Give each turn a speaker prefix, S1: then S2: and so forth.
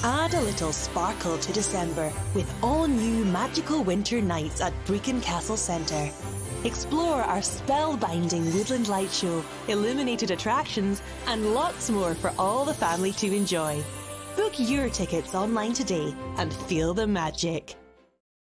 S1: Add a little sparkle to December with all new magical winter nights at Brechin Castle Centre. Explore our spellbinding woodland light show, illuminated attractions, and lots more for all the family to enjoy. Book your tickets online today and feel the magic.